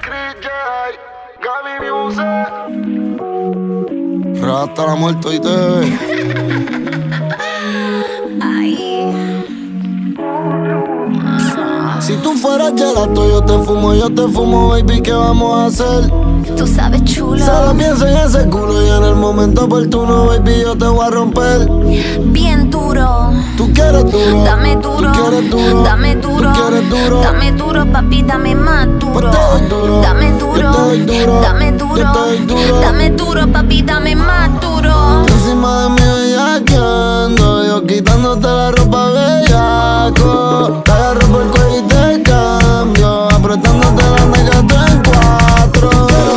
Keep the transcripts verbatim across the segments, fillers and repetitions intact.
Hasta la muerte y te Si tú fueras gelato, yo te fumo, yo te fumo, baby, ¿qué vamos a hacer? Tú sabes, chulo. Solo pienso en ese culo y en el momento oportuno, baby, yo te voy a romper. Bien duro. Tú quieres duro. Dame duro. Tú quieres duro. Dame duro. Tú quieres duro. Dame duro, papi, dame más duro. Pues te doy duro. Dame duro. Yo te doy duro. Dame duro. Yo te doy duro. Dame duro, papi, dame más duro. Encima de mí bellaqueando, yo quitándote la ropa bellaco. Te agarro por el cuello y te cambio, apretándote la nega en cuatro.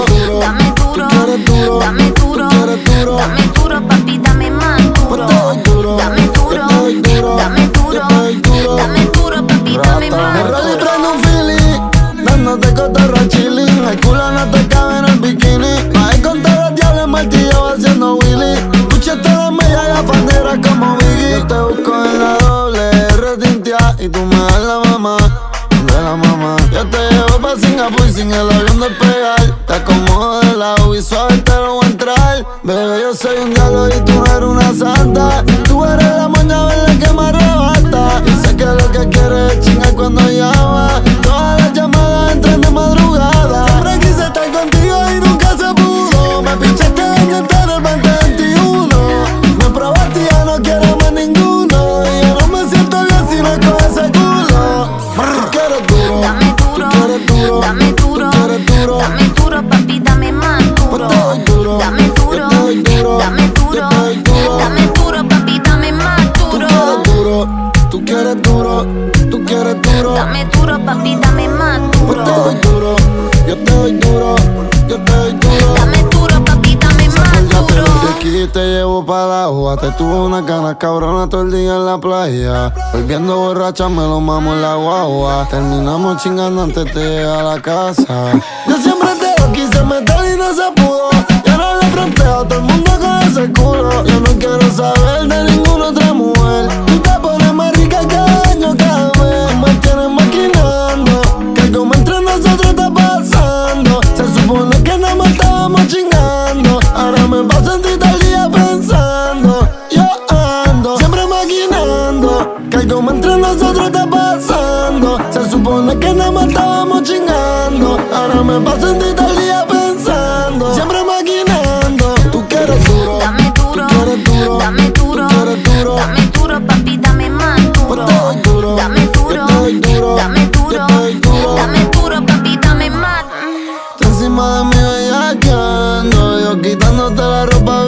Dame duro, quieres duro, dame duro, quieres duro. dame duro, papi, dame más duro. Pues te doy duro. Dame duro, Yo te doy duro. dame duro, Yo te doy duro. dame duro, papi, dame Rata. más Me rollo y duro. prendo un feeling, dándote cotorra chilling. El culo no te cabe en el bikini. Bajé con todos los diablos en martillo haciendo Willy. Escuché todas millas gafanderas como Biggie. Yo te busco en la doble R tintia y tú me das la mamá de la mamá. Yo te llevo pa' Singapur sin el avión despegar. Te acomodo de lado y suave te lo voy a entrar. Bebé, yo soy un diablo y tú no eres una santa. Tú eres la moña verde que me arrebata. Y sé que lo que quieres es chingar cuando llama. Todas las llamadas entran de madrugada. Siempre quise estar contigo y nunca se pudo. Me pinchaste en entero el veinte veintiuno. Me probaste y ya no quiero más ninguno. Y yo no me siento bien si no es con ese culo. Tú quieres duro. Dame duro, Tú quieres duro. dame duro, Tú quieres duro. dame duro, papi, dame más duro. Pues te doy duro. Dame duro, Yo te doy duro. dame duro, Yo te doy duro. dame duro, papi, dame más Tú duro. quieres duro. Tú quieres duro. Tú quieres duro. Dame duro, papi, dame más Pues te duro. doy duro. Yo te doy duro. Yo te doy duro. Dame duro, papi, dame más Acuérdate duro. lo que aquí te llevo para la agua. Te tuve una ganas cabrona todo el día en la playa. Volviendo borracha me lo mamo en la guagua. Terminamos chingando antes de llegar a la casa. Yo siempre te lo quise meter y no se pudo. Y ahora le fronteo a todo el mundo con ese culo. Yo no quiero saber de ninguna otra mujer. Tú te pones más rica cada año, cada mes. Me tienes maquinando. Que algo me entre nosotros está pasando. Se supone que nada más estábamos chingando. Ahora me paso en ti todo el día pensando. Yo ando siempre maquinando. Que algo me entre nosotros está pasando. Se supone que nada más estábamos chingando. Ahora me paso en ti todo el día pensando. Siempre maquinando. Tú quieres duro. Dame duro, Tú quieres duro. dame duro, Tú quieres duro. dame duro, papi, dame más duro. Pues te doy duro. Dame duro, Yo te doy duro. dame duro, Yo te doy duro. dame duro, papi, dame más. Tú encima de mí bellaqueando, yo quitándote la ropa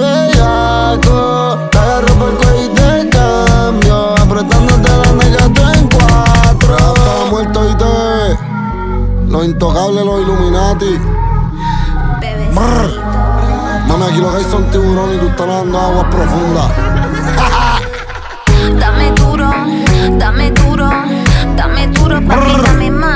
bellaco. Te agarro por el cuello y te cambio, apretándote la nega en cuatro. Hasta muerto y te los intocables, los Illuminati. Bebecito. Mami, aquí lo que hay son tiburones y tú estás nadando aguas profundas. Dame duro, dame duro, dame duro, papi, dame más